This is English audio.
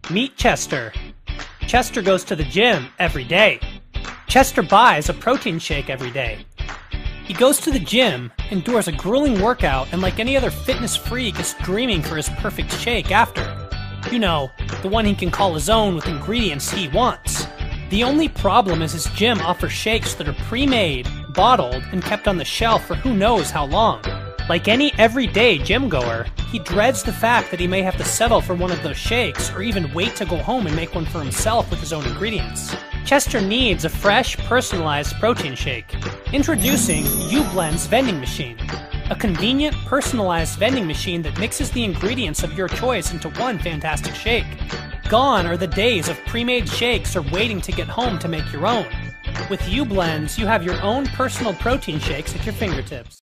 Meet Chester. Chester goes to the gym every day. Chester buys a protein shake every day. He goes to the gym, endures a grueling workout, and like any other fitness freak is dreaming for his perfect shake after. You know, the one he can call his own with ingredients he wants. The only problem is his gym offers shakes that are pre-made, bottled, and kept on the shelf for who knows how long. Like any everyday gym goer, he dreads the fact that he may have to settle for one of those shakes or even wait to go home and make one for himself with his own ingredients. Chester needs a fresh, personalized protein shake. Introducing uBlend's vending machine. A convenient, personalized vending machine that mixes the ingredients of your choice into one fantastic shake. Gone are the days of pre-made shakes or waiting to get home to make your own. With uBlends, you have your own personal protein shakes at your fingertips.